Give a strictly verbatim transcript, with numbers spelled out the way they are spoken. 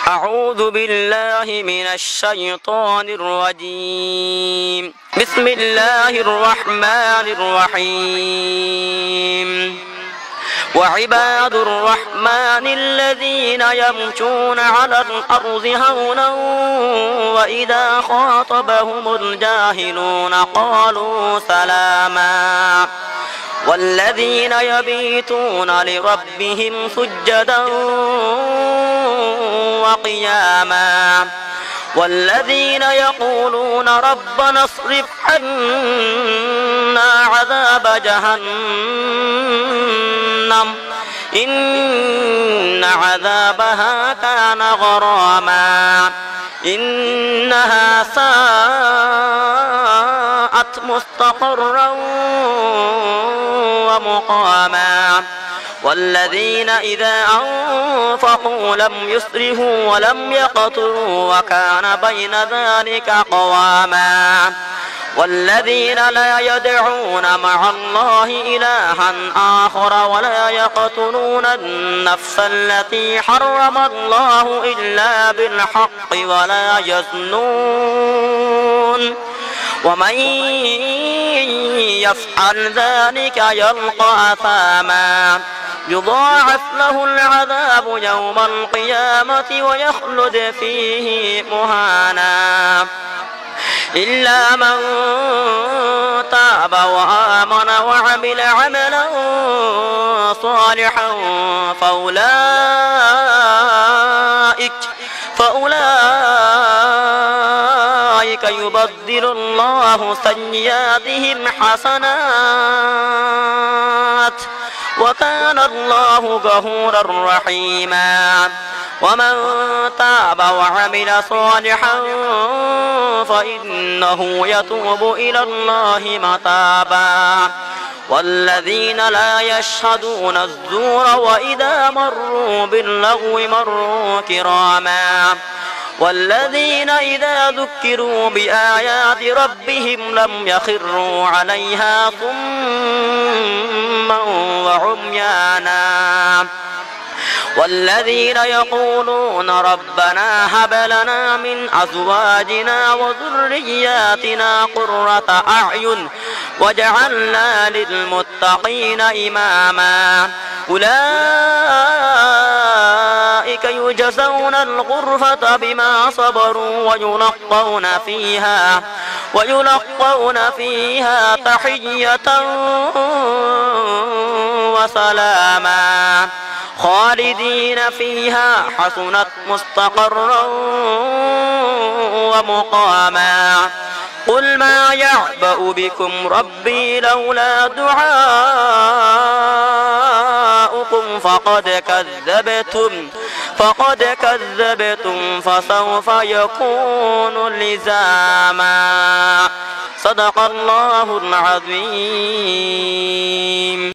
أعوذ بالله من الشيطان الرجيم. بسم الله الرحمن الرحيم. وعباد الرحمن الذين يمشون على الأرض هونا وإذا خاطبهم الجاهلون قالوا سلاما والذين يبيتون لربهم سجدا وقياما والذين يقولون ربنا اصرف عنا عذاب جهنم إن عذابها كان غراما إنها ساءت مستقرا ومقاما والذين إذا أنفقوا لم يسرفوا ولم يقتروا وكان بين ذلك قواما والذين لا يدعون مع الله إلها آخر ولا يقتلون النفس التي حرم الله إلا بالحق ولا يزنون ومن يفعل ذلك يلقى أثاما يضاعف له العذاب يوم القيامة ويخلد فيه مهانا إلا من تاب وآمن وعمل عملا صالحا فأولئك فأولئك يبدل الله سيئاتهم حسنات وكان الله غفورا رحيما ومن تاب وعمل صالحا فإنه يتوب إلى الله متابا والذين لا يشهدون الزور وإذا مروا باللغو مروا كراما والذين إذا ذكروا بآيات ربهم لم يخروا عليها صما وعميانا والذين يقولون ربنا هب لنا من أزواجنا وذرياتنا قرة أعين واجعلنا للمتقين إماما أولئك يجزون الغرفة بما صبروا ويلقون فيها ويلقون فيها تحية وسلاما خالدين فيها حسنت مستقرا ومقاما قل ما يعبأ بكم ربي لولا دعاؤكم فقد كذبتم فقد كذبتم فسوف يكون لزاما صدق الله العظيم.